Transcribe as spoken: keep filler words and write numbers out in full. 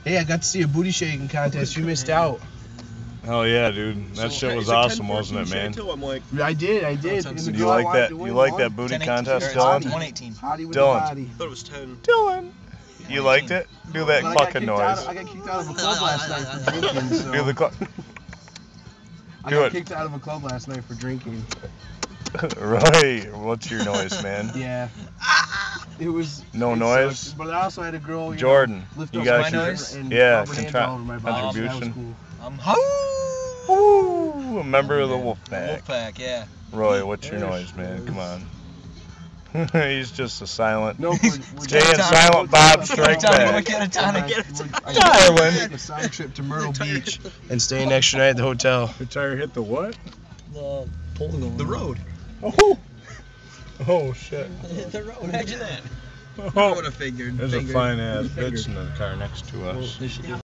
Hey, I got to see a booty shaking contest. You missed out. Oh yeah, dude. That so, shit was awesome, wasn't it, man? I'm like, I did, I did. Do you like that? You like that booty contest, Dylan? one eighteen. Dylan. I thought it was ten. Dylan. You liked it? Do that but clucking noise. Of, I got kicked out of a club last night for drinking. So. Do the cluck. I got kicked out of a club last night for drinking. Right. What's your noise, man? Yeah. It was. No it noise. Sucked, but I also had a girl. You Jordan. Know, lift you up got my your noise and yeah contra- contribution. Cool. Um, ho! Ooh, a member oh, of the wolf pack. Wolf pack, yeah. Roy, what's your noise, man? Come on. He's just a silent. No, we're, we're Jay and Silent Bob strike back. Dylan. Take a side trip to Myrtle Beach and stay an extra night at the hotel. Your tire hit the what? The pole going. The road. Oh. Oh shit. The road. Imagine that. Oh. I would have figured. There's figured, a fine ass bitch in the car next to us. Well,